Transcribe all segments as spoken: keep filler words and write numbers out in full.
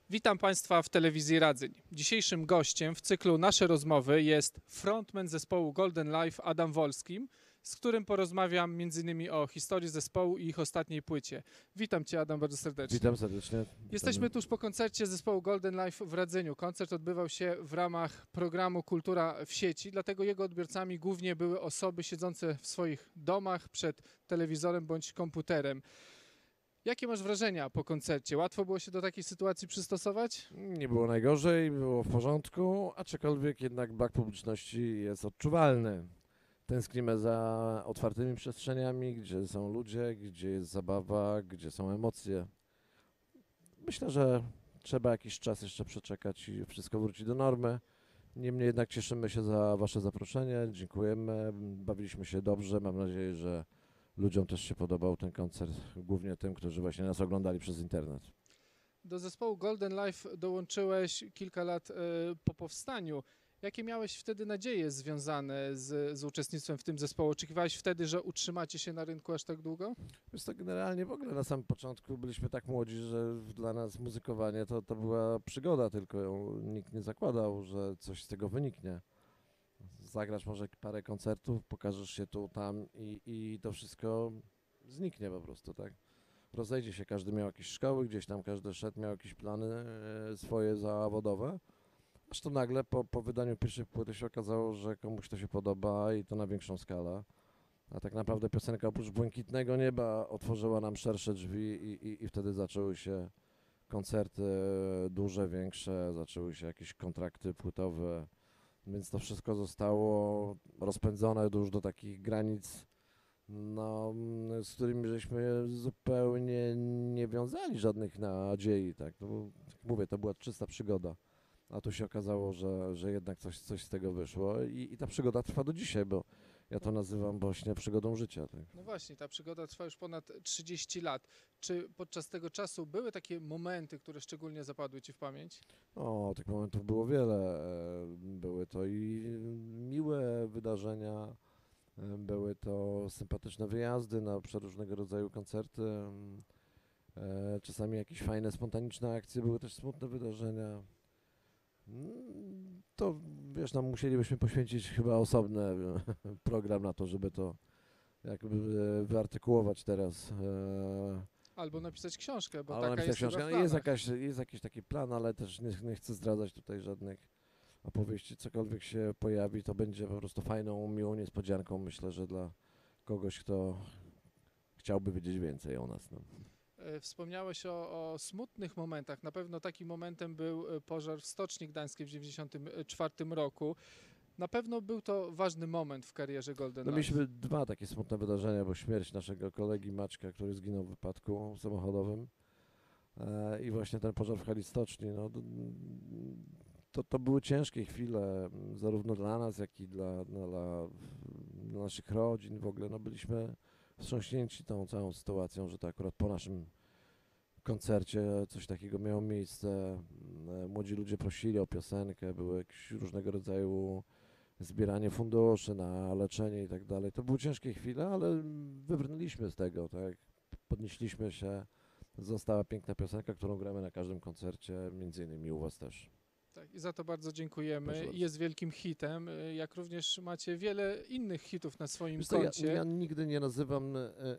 Witam Państwa w telewizji Radzyń. Dzisiejszym gościem w cyklu Nasze Rozmowy jest frontman zespołu Golden Life Adam Wolski, z którym porozmawiam między innymi o historii zespołu i ich ostatniej płycie. Witam Cię, Adam, bardzo serdecznie. Witam serdecznie. Jesteśmy Witamy. tuż po koncercie zespołu Golden Life w Radzyniu. Koncert odbywał się w ramach programu Kultura w sieci, dlatego jego odbiorcami głównie były osoby siedzące w swoich domach przed telewizorem bądź komputerem. Jakie masz wrażenia po koncercie? Łatwo było się do takiej sytuacji przystosować? Nie było najgorzej, było w porządku, aczkolwiek jednak brak publiczności jest odczuwalny. Tęsknimy za otwartymi przestrzeniami, gdzie są ludzie, gdzie jest zabawa, gdzie są emocje. Myślę, że trzeba jakiś czas jeszcze przeczekać i wszystko wróci do normy. Niemniej jednak cieszymy się za Wasze zaproszenie, dziękujemy, bawiliśmy się dobrze, mam nadzieję, że ludziom też się podobał ten koncert, głównie tym, którzy właśnie nas oglądali przez internet. Do zespołu Golden Life dołączyłeś kilka lat e, po powstaniu. Jakie miałeś wtedy nadzieje związane z, z uczestnictwem w tym zespołu? Oczekiwałeś wtedy, że utrzymacie się na rynku aż tak długo? Wiesz to generalnie w ogóle na samym początku byliśmy tak młodzi, że dla nas muzykowanie to, to była przygoda, tylko nikt nie zakładał, że coś z tego wyniknie. Zagrasz może parę koncertów, pokażesz się tu, tam i, i to wszystko zniknie po prostu, tak? Rozejdzie się, każdy miał jakieś szkoły, gdzieś tam każdy szedł, miał jakieś plany e, swoje zawodowe. Aż to nagle po, po wydaniu pierwszej płyty się okazało, że komuś to się podoba i to na większą skalę. A tak naprawdę piosenka oprócz Błękitnego Nieba otworzyła nam szersze drzwi i, i, i wtedy zaczęły się koncerty duże, większe, zaczęły się jakieś kontrakty płytowe, więc to wszystko zostało rozpędzone już do takich granic, no, z którymi żeśmy zupełnie nie wiązali żadnych nadziei, tak. No, tak jak mówię, to była czysta przygoda. A tu się okazało, że, że jednak coś, coś z tego wyszło i, i ta przygoda trwa do dzisiaj, bo ja to nazywam właśnie przygodą życia. Tak. No właśnie, ta przygoda trwa już ponad trzydzieści lat. Czy podczas tego czasu były takie momenty, które szczególnie zapadły Ci w pamięć? O, tych momentów było wiele. E, Były to i miłe wydarzenia, e, były to sympatyczne wyjazdy na przeróżnego rodzaju koncerty, e, czasami jakieś fajne, spontaniczne akcje, były też smutne wydarzenia. Mm, To wiesz, no musielibyśmy poświęcić chyba osobny program na to, żeby to jakby e, wyartykułować teraz. e, Albo napisać książkę, bo Ale taka napisać jest chyba książkę. w No, jest, planach. jakaś, jest jakiś taki plan, ale też nie, nie chcę zdradzać tutaj żadnych opowieści. Cokolwiek się pojawi, to będzie po prostu fajną, miłą niespodzianką, myślę, że dla kogoś, kto chciałby wiedzieć więcej o nas. No. E, Wspomniałeś o, o smutnych momentach. Na pewno takim momentem był e, pożar w Stoczni Gdańskiej w dziewięćdziesiątym czwartym roku. Na pewno był to ważny moment w karierze Golden No, Life. mieliśmy dwa takie smutne wydarzenia, bo śmierć naszego kolegi Maćka, który zginął w wypadku samochodowym, e, i właśnie ten pożar w hali stoczni. No, d- to, to były ciężkie chwile, m, zarówno dla nas, jak i dla, dla, dla dla naszych rodzin. W ogóle no, byliśmy wstrząśnięci tą całą sytuacją, że to akurat po naszym koncercie coś takiego miało miejsce. M, Młodzi ludzie prosili o piosenkę, były jakieś różnego rodzaju zbieranie funduszy na leczenie i tak dalej. To były ciężkie chwile, ale wybrnęliśmy z tego, tak? Podnieśliśmy się. Została piękna piosenka, którą gramy na każdym koncercie, między innymi u Was też. Tak, i za to bardzo dziękujemy. Proszę bardzo. Jest wielkim hitem, y, jak również macie wiele innych hitów na swoim Wiesz co, ja, koncie. ja nigdy nie nazywam e, e,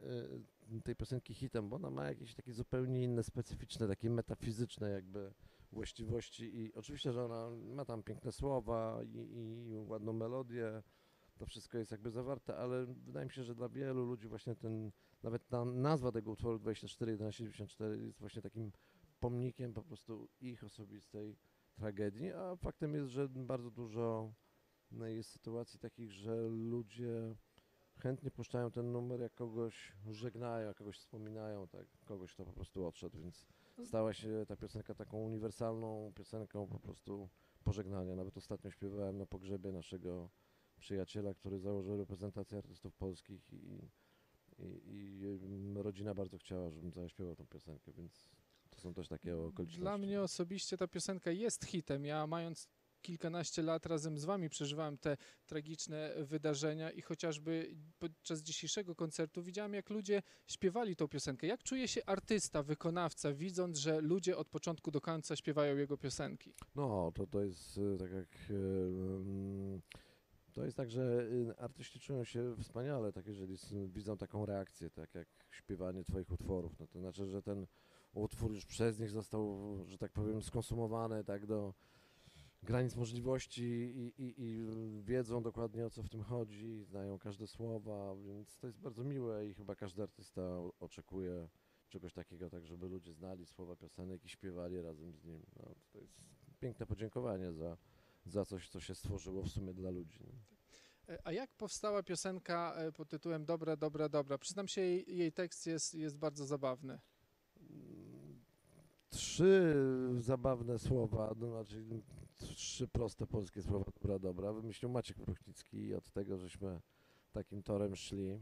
e, tej piosenki hitem, bo ona ma jakieś takie zupełnie inne, specyficzne, takie metafizyczne jakby właściwości i oczywiście, że ona ma tam piękne słowa i, i ładną melodię, to wszystko jest jakby zawarte, ale wydaje mi się, że dla wielu ludzi właśnie ten, nawet ta nazwa tego utworu dwadzieścia cztery jedenaście dziewięćdziesiąt cztery jest właśnie takim pomnikiem po prostu ich osobistej tragedii, a faktem jest, że bardzo dużo no, jest sytuacji takich, że ludzie chętnie puszczają ten numer, jak kogoś żegnają, jak kogoś wspominają, tak, kogoś, kto po prostu odszedł, więc stała się ta piosenka taką uniwersalną piosenką po prostu pożegnania. Nawet ostatnio śpiewałem na pogrzebie naszego przyjaciela, który założył reprezentację artystów polskich i, i, i rodzina bardzo chciała, żebym zaśpiewał tą piosenkę, więc to są też takie okoliczności. Dla mnie osobiście ta piosenka jest hitem. Ja mając kilkanaście lat razem z wami przeżywałem te tragiczne wydarzenia i chociażby podczas dzisiejszego koncertu widziałem, jak ludzie śpiewali tą piosenkę. Jak czuje się artysta, wykonawca, widząc, że ludzie od początku do końca śpiewają jego piosenki? No, to, to jest e, tak jak... e, mm, To jest tak, że y, artyści czują się wspaniale, tak jeżeli s- widzą taką reakcję, tak jak śpiewanie twoich utworów. No to znaczy, że ten utwór już przez nich został, że tak powiem, skonsumowany tak do granic możliwości i, i, i wiedzą dokładnie, o co w tym chodzi, znają każde słowa, więc to jest bardzo miłe i chyba każdy artysta o- oczekuje czegoś takiego, tak żeby ludzie znali słowa piosenek i śpiewali razem z nim. No, to jest piękne podziękowanie za, za coś, co się stworzyło w sumie dla ludzi. No. E, A jak powstała piosenka e, pod tytułem Dobra, dobra, dobra? Przyznam się, jej, jej tekst jest, jest bardzo zabawny. Mm, Trzy zabawne słowa, no znaczy trzy proste polskie słowa, dobra, dobra, wymyślił Maciek Pruchnicki i od tego żeśmy takim torem szli.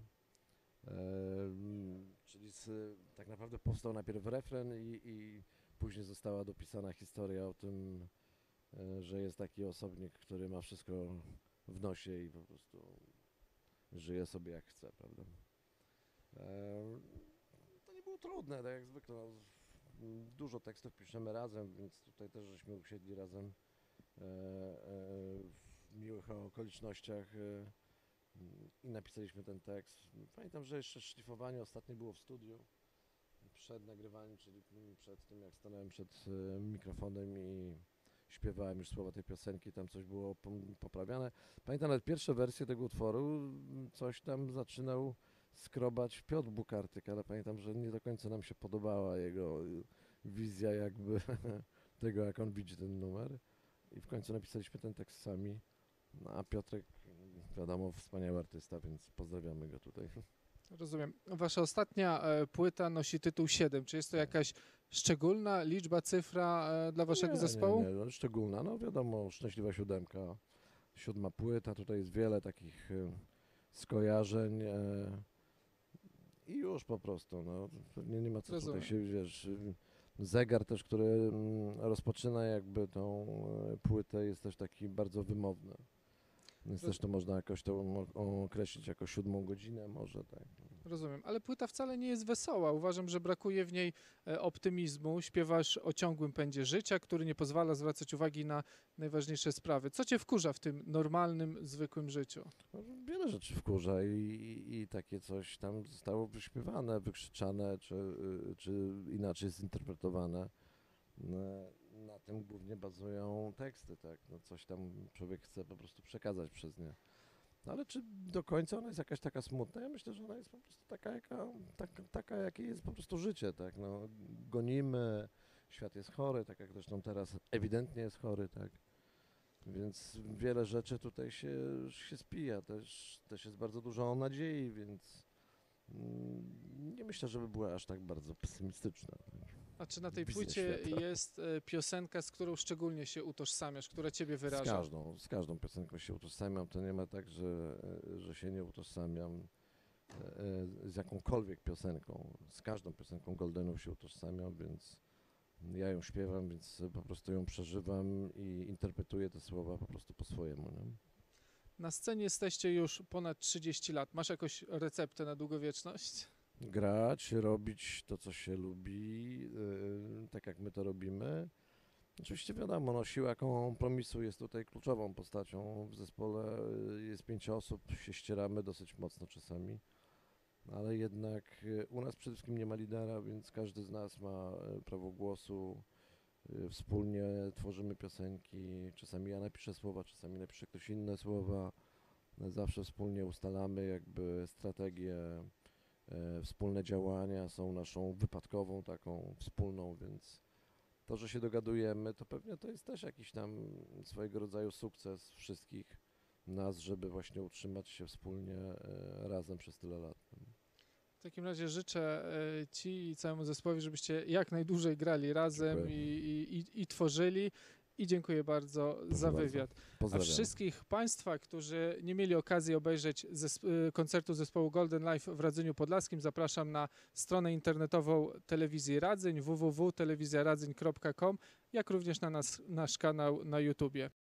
Em, czyli z, tak naprawdę powstał najpierw refren i, i później została dopisana historia o tym, e, że jest taki osobnik, który ma wszystko w nosie i po prostu żyje sobie jak chce, prawda? Em, To nie było trudne, tak jak zwykle. No, m, dużo tekstów piszemy razem, więc tutaj też żeśmy usiedli razem e, e, w miłych okolicznościach e, m, i napisaliśmy ten tekst. Pamiętam, że jeszcze szlifowanie ostatnie było w studiu przed nagrywaniem, czyli m, przed tym, jak stanąłem przed e, mikrofonem i śpiewałem już słowa tej piosenki, tam coś było pom- poprawiane. Pamiętam nawet pierwsze wersje tego utworu, m, coś tam zaczynał skrobać Piotr Bukartyk, ale pamiętam, że nie do końca nam się podobała jego y, wizja jakby tego, jak on widzi ten numer. I w końcu napisaliśmy ten tekst sami. No, a Piotrek, y, wiadomo, wspaniały artysta, więc pozdrawiamy go tutaj. Rozumiem. Wasza ostatnia e, płyta nosi tytuł siedem. Czy jest to jakaś szczególna liczba, cyfra e, dla waszego nie, zespołu? Nie, nie, no, szczególna, no wiadomo, Szczęśliwa Siódemka, siódma płyta, tutaj jest wiele takich y, skojarzeń. E, I już po prostu, no, pewnie nie ma co Rozumiem. tutaj się, wiesz, y, zegar też, który mm, rozpoczyna jakby tą e, płytę jest też taki bardzo wymowny. Więc Roz- też to można jakoś to o- określić jako siódmą godzinę może, tak. Rozumiem, ale płyta wcale nie jest wesoła. Uważam, że brakuje w niej e, optymizmu. Śpiewasz o ciągłym pędzie życia, który nie pozwala zwracać uwagi na najważniejsze sprawy. Co cię wkurza w tym normalnym, zwykłym życiu? No, wiele rzeczy wkurza i, i, i takie coś tam zostało wyśpiewane, wykrzyczane, czy, y, czy inaczej zinterpretowane. No, na tym głównie bazują teksty, tak, no coś tam człowiek chce po prostu przekazać przez nie. No ale czy do końca ona jest jakaś taka smutna? Ja myślę, że ona jest po prostu taka, jaka, taka, taka jakie jest po prostu życie, tak, no, gonimy, świat jest chory, tak jak zresztą teraz ewidentnie jest chory, tak, więc wiele rzeczy tutaj się, się spija, też, też jest bardzo dużo nadziei, więc mm, nie myślę, żeby była aż tak bardzo pesymistyczna. A czy na tej Wizja płycie świata. jest e, piosenka, z którą szczególnie się utożsamiasz, która ciebie Z wyraża? każdą, z każdą piosenką się utożsamiam, to nie ma tak, że, e, że się nie utożsamiam e, e, z jakąkolwiek piosenką. Z każdą piosenką Goldenów się utożsamiam, więc ja ją śpiewam, więc po prostu ją przeżywam i interpretuję te słowa po prostu po swojemu. Nie? Na scenie jesteście już ponad trzydzieści lat. Masz jakąś receptę na długowieczność? Grać, robić to, co się lubi, e, tak jak my to robimy. Oczywiście wiadomo, no, siła kompromisu jest tutaj kluczową postacią w zespole. y, Jest pięć osób, się ścieramy dosyć mocno czasami, ale jednak y, u nas przede wszystkim nie ma lidera, więc każdy z nas ma y, prawo głosu. y, Wspólnie tworzymy piosenki. Czasami ja napiszę słowa, czasami napisze ktoś inne słowa. Zawsze wspólnie ustalamy jakby strategię, y, wspólne działania są naszą wypadkową taką wspólną, więc to, że się dogadujemy, to pewnie to jest też jakiś tam swojego rodzaju sukces wszystkich nas, żeby właśnie utrzymać się wspólnie e, razem przez tyle lat. W takim razie życzę e, ci i całemu zespołowi, żebyście jak najdłużej grali razem i, Dziękuję. i, i, i tworzyli. I dziękuję bardzo Proszę za bardzo. wywiad. A Pozdrawiam. wszystkich Państwa, którzy nie mieli okazji obejrzeć zesp- y, koncertu zespołu Golden Life w Radzeniu Podlaskim, zapraszam na stronę internetową telewizji Radzeń w w w kropka telewizja radzeń kropka com, jak również na nas, nasz kanał na YouTubie.